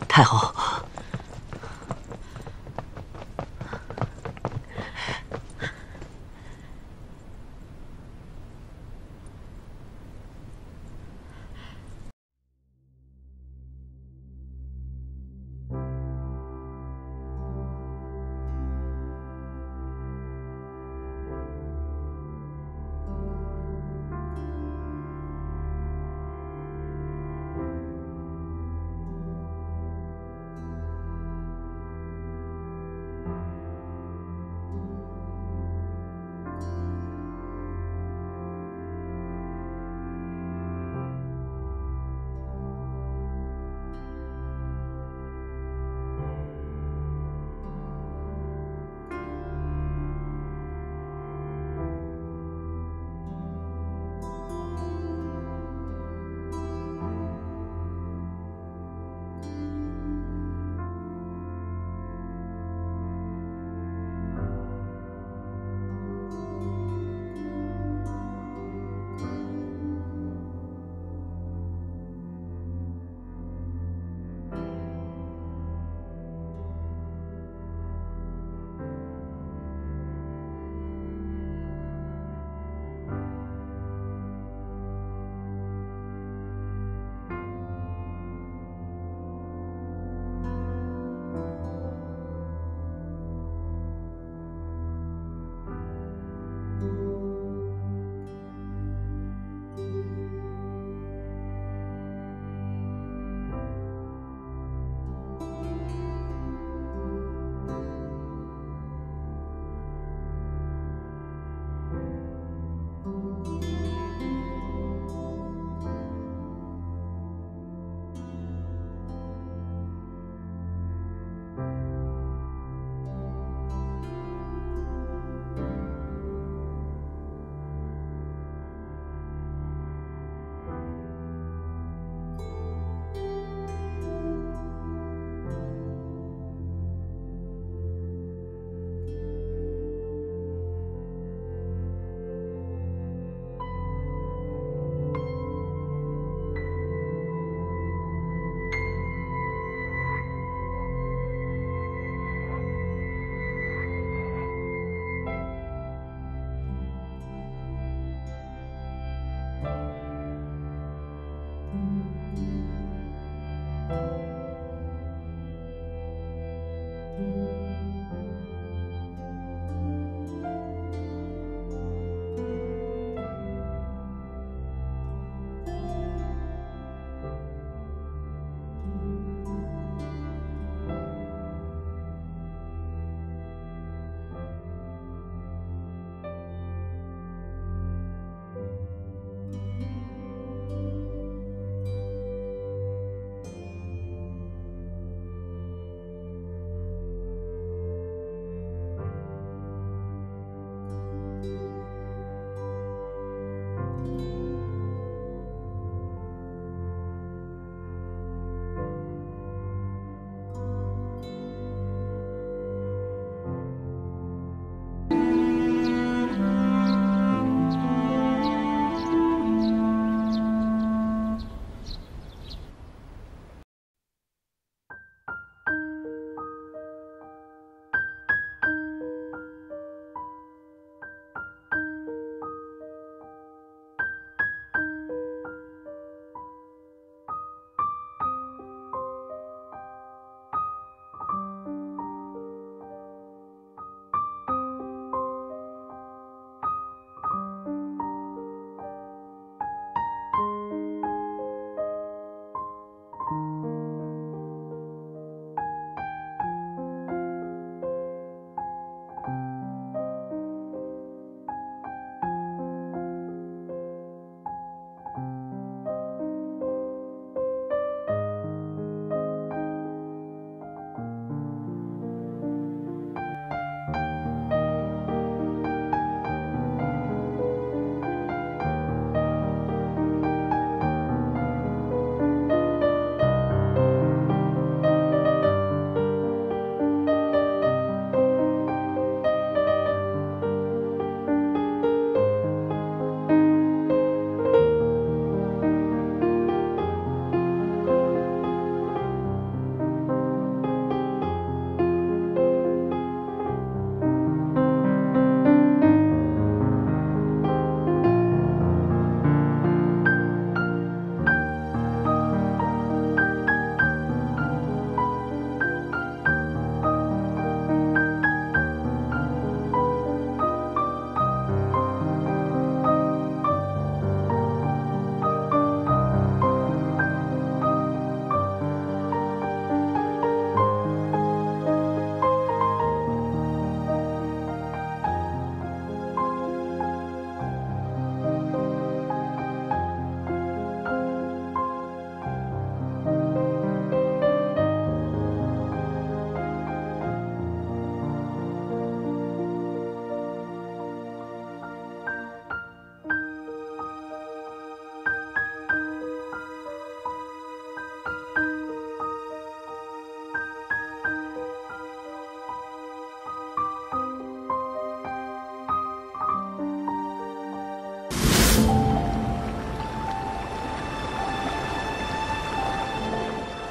太后。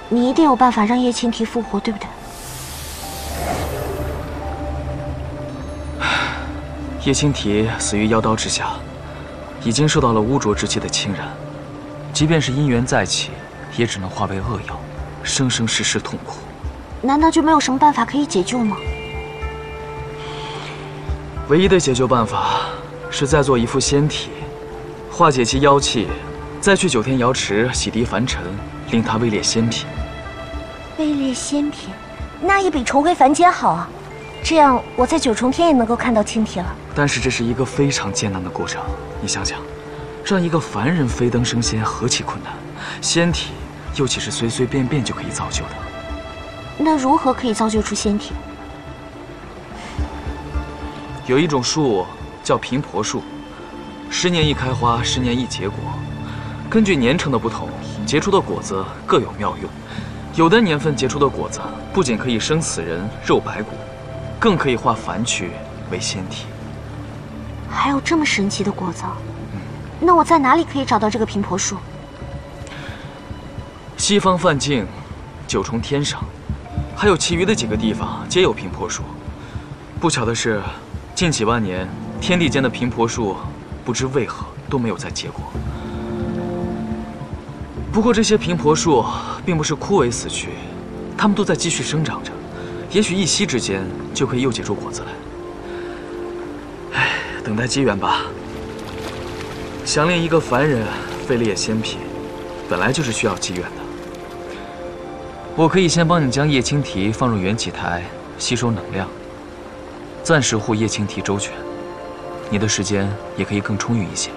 你一定有办法让叶青提复活，对不对？ 叶青提死于妖刀之下，已经受到了污浊之气的侵染，即便是姻缘再起，也只能化为恶妖，生生世世痛苦。 难道就没有什么办法可以解救吗？ 唯一的解救办法是再做一副仙体，化解其妖气，再去9天瑶池洗涤凡尘，令他位列仙品。 位列仙品，那也比重回凡间好啊！这样我在9重天也能够看到青体了。 但是这是一个非常艰难的过程，你想想，让一个凡人飞登升仙何其困难，仙体又岂是随随便便就可以造就的？ 那如何可以造就出仙体？ 有一种树叫频婆树，10年一开花，10年一结果，根据年成的不同，结出的果子各有妙用。有的年份结出的果子，不仅可以生死人肉白骨，更可以化凡躯为仙体。 还有这么神奇的果子？那我在哪里可以找到这个频婆树？ 西方梵境、9重天上，还有其余的几个地方皆有频婆树。不巧的是，近几万年，天地间的频婆树不知为何都没有再结果。不过这些频婆树并不是枯萎死去，它们都在继续生长着，也许一夕之间就可以又结出果子来。唉，等待机缘吧。想令一个凡人位列仙品，本来就是需要机缘的。我可以先帮你将叶青提放入元气台，吸收能量，暂时护叶青提周全，你的时间也可以更充裕一些。